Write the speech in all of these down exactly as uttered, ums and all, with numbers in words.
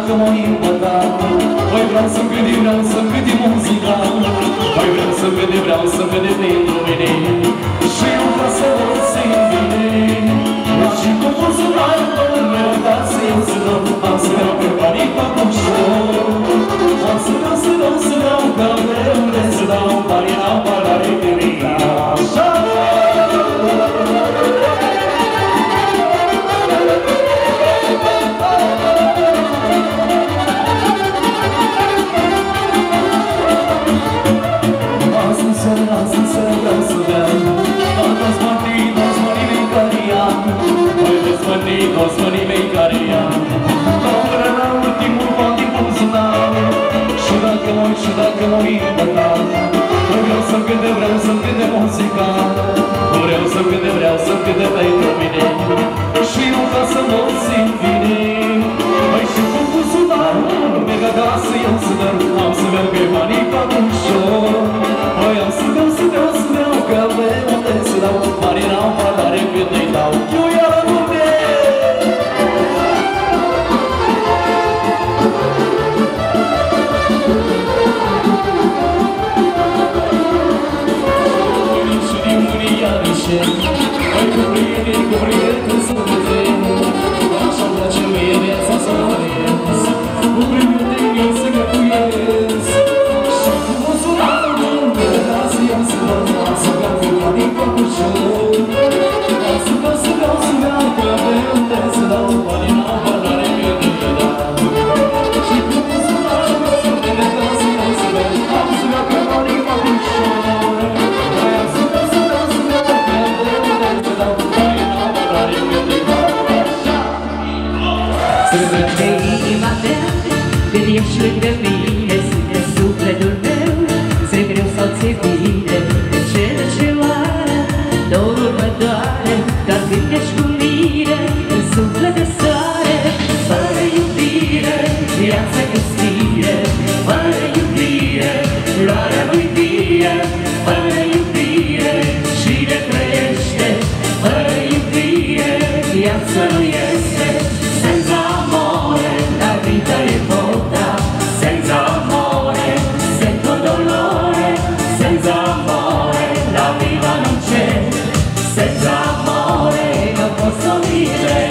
dacă mă iubăta. Mai vreau să-mi gândi, vreau să-mi gândi muzica. Mai vreau să-mi gândi, vreau să-mi gândi pentru mine. Și eu ca să vă țin bine. Și cu buzunarul meu, dar să iau să dau. Am să dau pe banii fac ușor. Am să dau, să dau, să dau, că vreau unde să dau. Banii n-au valoare pe mine. Așa! Toți banii mei care i-am până la ultimul ban din buzunar. Și dacă mă uit, și dacă mă iubăta. Vreau să-mi cânte, vreau să-mi cânte muzica. Vreau să-mi cânte, vreau să-mi cânte pentru mine. Și eu ca să mă simt bine. Mai și cu buzunarul merg acasă, eu să dau. Am să merg pe banii fac ușor. Mai am să dau, să dau, să dau, că avem unde să dau. Banii n-au valoare când îi dau. Eu iară ai cu prieteni, cu prieteni să vedem. Așa-mi place mie viața să trăiesc. Cu prieteni eu să gătuiesc. Și cu buzunarul meu de la zi am să dau. Am să beau cu banii fac ușor. Am să beau, să beau, să beau, că avem unde să dau. Banii n-au valoare când îi dau. Și cu buzunarul meu de la zi am să beau. Am să beau cu banii fac ușor. Strângă-te inima mea, când ești lângă mine, ține sufletul meu, ți-e greu sau ți-e bine, în cele ce oare, dorul mă doare, dar când ești cu mine, în suflet de soare. Fără iubire, viața e stire, fără iubire, floarea nu-i vie, fără iubire, cine trăiește, fără iubire, viața nu este. Senza amore la vita è vuota, senza amore sento dolore, senza amore la vita non c'è, senza amore non posso vivere.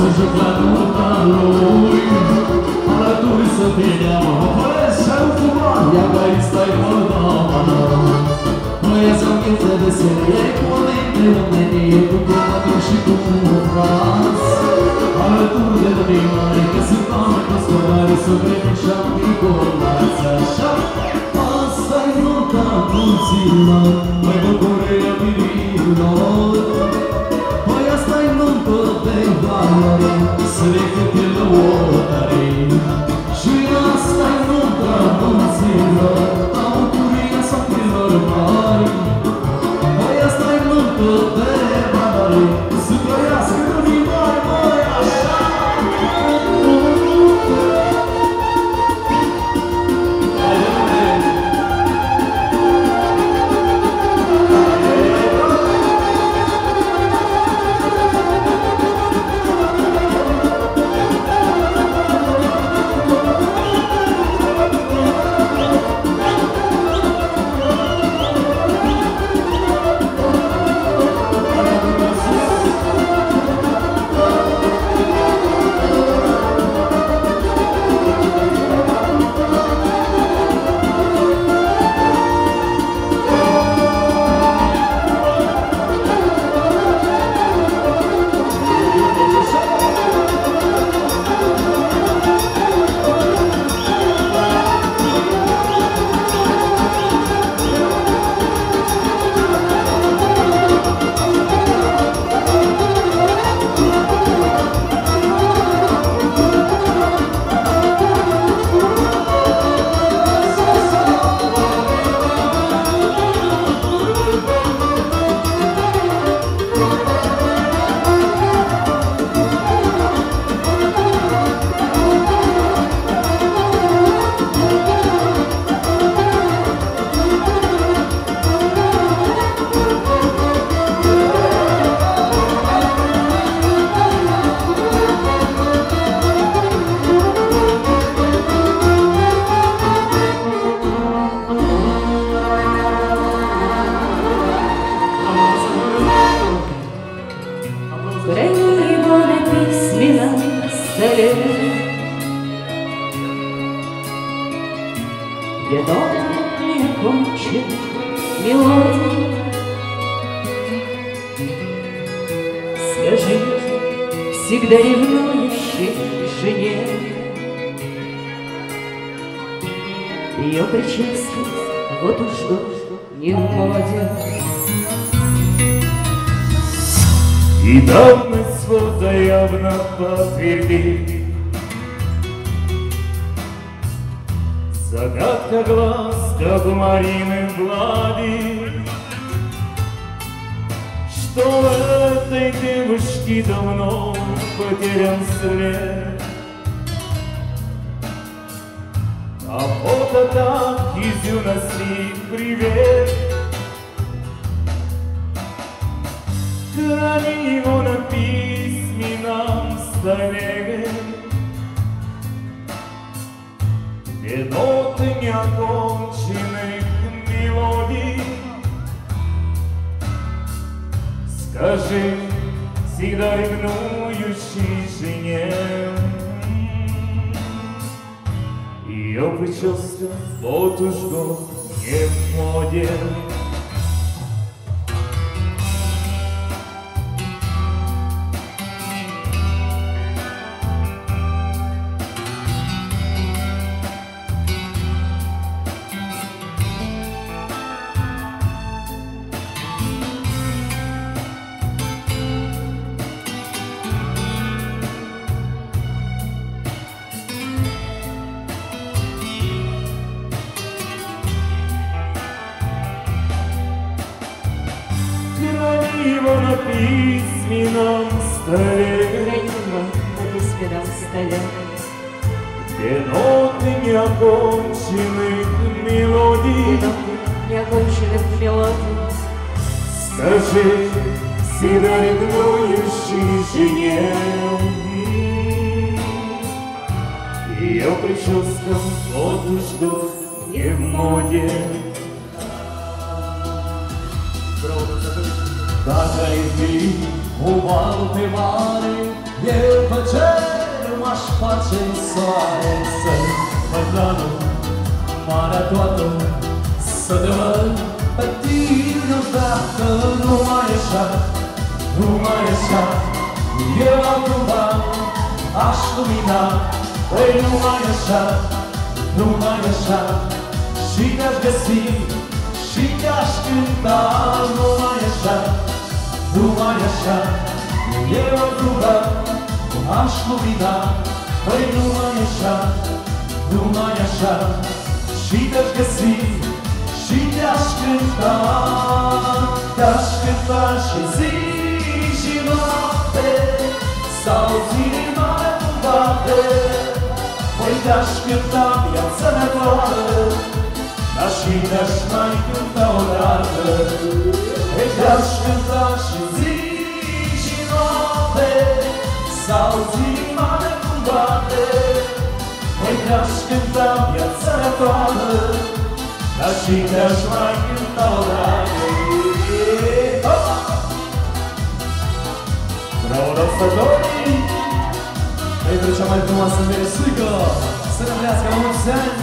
să joc la nota lui. Alături să fie mă, băi, și-au fumat, ia gai stai mă, doamnă. Băi, să-mi chestia de serie, cu aminte omenie, cu tomatul și cu fras. Alături de domnimare, că sunt oameni gospodari, să vrem și-am picolați așa. Asta-i nota mulților, mai bucuria mirilor. Păi asta-i nuntă de valoare, să recâte lăutare. Și asta-i nunta mulților, a bucuria sofrilor mari. Păi asta-i nuntă de valoare, să trăiască lumii mari, măi, așa. Всегда ревнующей жене ее прическа вот уж что не в моде. И давность фото явно подтвердит загадка глаз, как у Марины Влади, что в этой девушке давно потерян след. А фото так из юности привет. Храни его на письменном столе, где ноты неоконченных мелодий. Скажи всегда ревнующей жене, ее прическа вот уж год не в моде. Его на письменном столе, на письменном столе, где ноты неоконченных мелодий, неоконченных мелодий. Скажи всегда ревнующей жене, ее прическа вот уж год не в моде. Da grezi, o valte mare, Eu pe cer m-aș face soare, să văd planul, marea toată, să te văd pe tine odată. Numai așa, numai așa, eu altcumva aș lumina. Păi numai așa, numai așa, și te-aș găsi, și te-aș cânta. Numai așa, numai așa, eu altcumva aș lumina. Păi numai așa, numai așa, și te-aș găsi, și te-aș cânta. Te-aș cânta și zi și noapte, sau inima îmi bate. Păi te-aș cânta viața mea toată, dar și te-aș mai cânta odată. Păi te-aș cânta și zi și noapte, sau inima îmi bate. Păi te-aș cânta viața mea toată, dar și te-aș mai cânta odată. Bravo, dansatorii! Pentru cea mai frumoasă mersuică, să rămânească la mulți ani!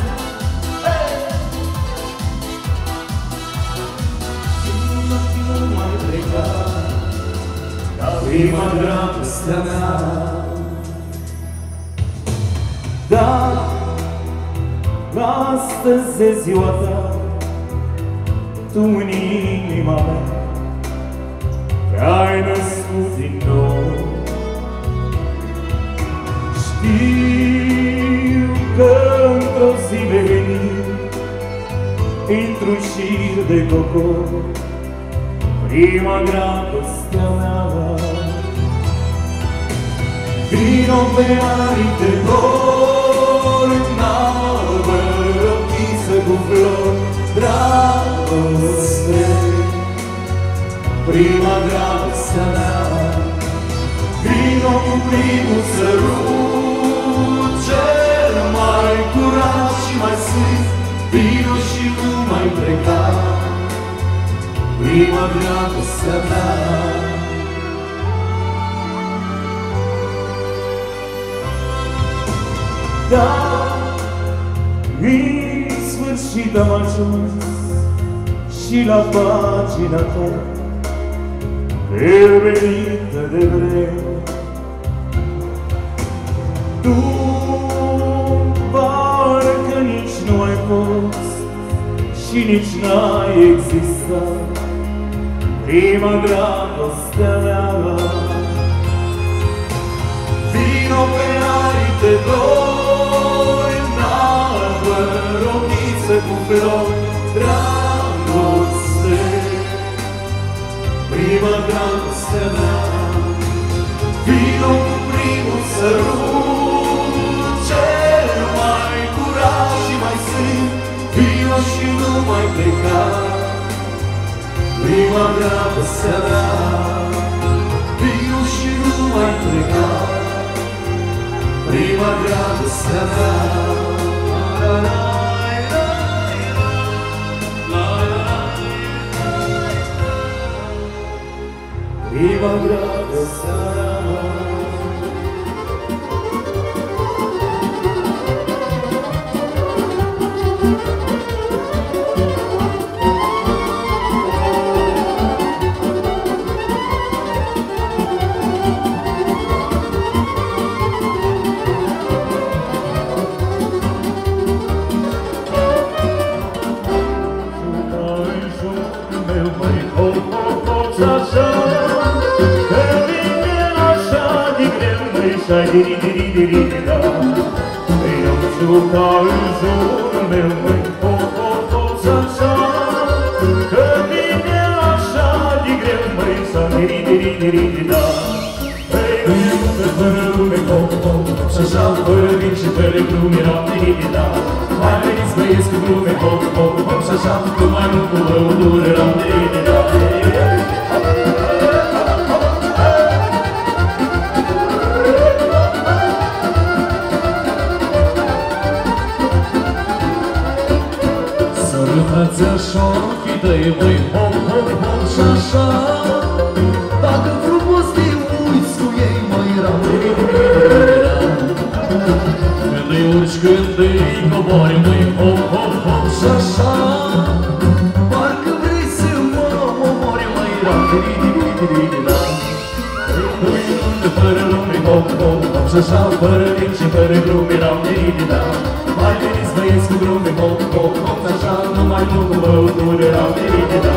Nu mai pleca ca prima dragostea mea. Da, astăzi e ziua ta, tu în inima mea te-ai născut din nou. Știu că într-o zi vei veni într-un șir de cocor, prima dragostea mea. Vino pe aripi de dor, în albă rochiță cu flori, dragoste, prima dragostea mea. Vino cu primul sărut, cel mai curat și mai sfânt. Vino și nu mai pleca, prima dragostea mea. Da, în sfârșit am ajuns și la pagina ta devenită de vreme. Tu parcă nici nu ai fost și nici n-ai existat, prima dragostea mea. Vino pe aripi de dor, în albă rochiță cu flori, dragoste, prima dragostea mea. Vino cu primul sărut, cel mai curat și mai sfânt. Vino și nu mai pleca, prima dragostea mea. Vino și nu mai pleca, prima dragostea mea. Prima dragostea mea. Diri-diri-diri-da, eu juca în jurul meu, măi, po-po-po, așa, că vine așa de greu, măi, să diri-diri-diri-da. Eu jucă fără lume, po-po, și așa, fără vin și fără glume, eram diri-diri-da. Hai veniți băieți cu glume, po-po-po, și așa, cu mai mult cu băutură, eram diri-diri-da. Sărutați așa ochii tăi, băi, hop, hop, hop și așa. Dacă frumos te uiți cu ei, măi, rău. urci când îi cobori mâini, hop, hop, hop. Și așa, parcă vrei să mă omori, măi, ra-di-di-di-di-di-di-da. Îi lume fără lume, hop, hop, hop. Și așa, fără timp și fără glume, ra-di-di-di-da. Mai veniți băieți cu glume, hop, hop, hop. Și așa, numai nu cu băutură, ra-di-di-di-da.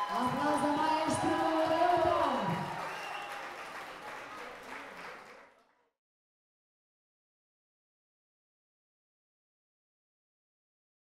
Aplauze, maestru!